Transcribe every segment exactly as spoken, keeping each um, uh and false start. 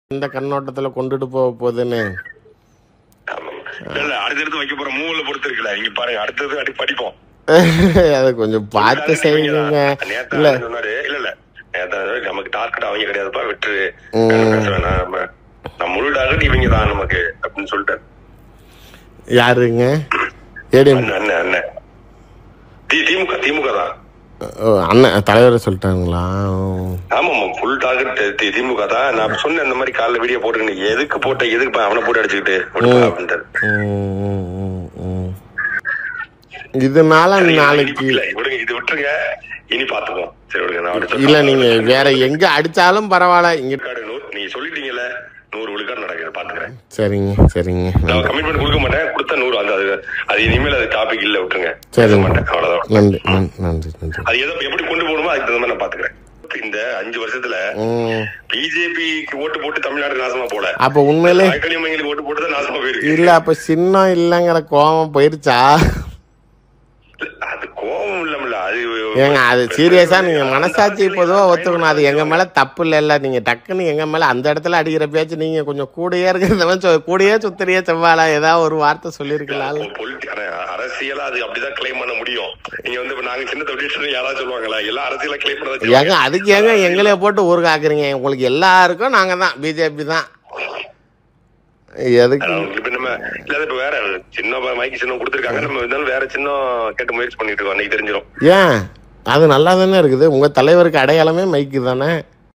இந்த கண்ணோட்டத்துல கொண்டுட்டு போக போகுதுன்னு அடுத்தடுத்து வைக்க போற மூவில பொறுத்து இருக்குல்ல. நீங்க பாருங்க, அடுத்தது அடி படிப்போம். அது கொஞ்சம் பார்த்து செய்யுங்க. இல்ல சொன்னாரு, இல்ல இல்ல நமக்கு டார்கெட் அவங்க கிடையாதுப்பா, விட்டு நம்ம முழு டார்கெட் இவங்க தான் நமக்கு அப்படின்னு சொல்லிட்டாரு. யாருங்க? அண்ணன் அண்ணன் திமுக திமுக தான் அண்ணன் தலைவர் சொல்லிட்டாங்களா? ஆமா ஆமா, ஃபுல் டார்கெட் திமுக தான். நான் சொன்னேன் இந்த மாதிரி காலைல வீடியோ போட்டு, எதுக்கு போட்ட எதுக்கு அவனை போட்டு அடிச்சுக்கிட்டு அப்படின்ட்டாரு. இதனால நாளைக்கு விடுங்க, இது விட்டுருங்க, இனி பாத்துக்கோம். சரி விடுங்க. இல்ல நீங்க வேற எங்க அடிச்சாலும் பரவாயில்ல, இங்க நீங்க சொல்லிட்டீங்கல்ல, நூறு விழுக்காடு நடக்குது, பாத்துக்கிறேன். சரிங்க சரிங்க. நான் கமிட்மெண்ட் கொடுக்க மாட்டேன், கொடுத்தா நூறு. அந்த அது இனிமேல் அது டாபிக் இல்ல, விட்டுருங்க. சரி மாட்டேன், அவ்வளவுதான். நன்றி நன்றி நன்றி. அது எதை எப்படி கொண்டு போகணுமோ அதுக்கு தகுந்த மாதிரி நான் பாத்துக்கிறேன். இந்த அஞ்சு வருஷத்துல பிஜேபிக்கு ஓட்டு போட்டு தமிழ்நாடு நாசமா போல. அப்ப உண்மையிலே ஓட்டு போட்டு தான் நாசமா போயிருக்கு. இல்ல அப்ப சின்னம் இல்லங்கிற கோபம் போயிருச்சா? அது கோபம் இல்லம்ல, அது ஏங்க அது சீரியஸா நீங்க மனசாட்சி பொதுவா ஒத்துக்கணும். அது எங்க மேல தப்பு இல்ல. நீங்க டக்குன்னு எங்க மேல அந்த இடத்துல அடிக்கிற பேச்சு, நீங்க கொஞ்சம் கூடயே இருக்கிற கூடயே சுத்தறியே செவ்வாழா ஏதாவது ஒரு வார்த்தை சொல்லிருக்கலாம். அரசியலா அது அப்படிதான் கிளைம் பண்ண முடியும். நீங்க வந்து நாங்க சின்ன தொழில் யாராவது சொல்லுவாங்களா? எல்லா அரசியலா கிளைம் பண்ண ஏங்க அதுக்கு ஏங்க எங்களே போட்டு ஊரு காக்குறீங்க? உங்களுக்கு எல்லாருக்கும் நாங்க தான் பிஜேபி தான். எதுக்கு இப்ப வேற சின்ன மைக்கு சின்னம் கொடுத்துருக்காங்க, நம்ம இருந்தாலும் வேற சின்னம் கேட்டு முயற்சி பண்ணிட்டு இருக்கோம். அன்னைக்கு தெரிஞ்சிடும். ஏன் அது நல்லா தானே இருக்குது. உங்க தலைவருக்கு அடையாளமே மைக்கு தானே.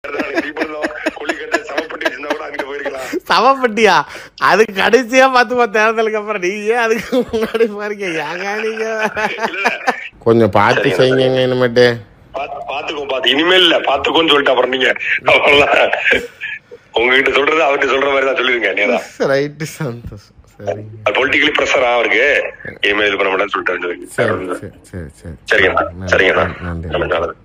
சவப்பட்டியா? அது கடைசியா பாத்துப்பா தேர்தலுக்கு அப்புறம். நீங்க அதுக்கு முன்னாடி பாருங்க. ஏங்க நீங்க கொஞ்சம் பார்த்து செய்யுங்க இனிமேட்டு. பாத்துக்கோ பாத்து இனிமேல் இல்ல பாத்துக்கோன்னு சொல்லிட்டு அப்புறம் நீங்க உங்ககிட்ட சொல்றது அவர்கிட்ட சொல்ற மாதிரி தான் சொல்லிருங்க. ரைட்டு சந்தோஷம். சரி பொலிட்டிக்கலி பிரஷர் அவருக்கு இனிமேல் பண்ண மாட்டேன்னு சொல்லிட்டு. சரி சரி சரி சரிங்க சரிங்க.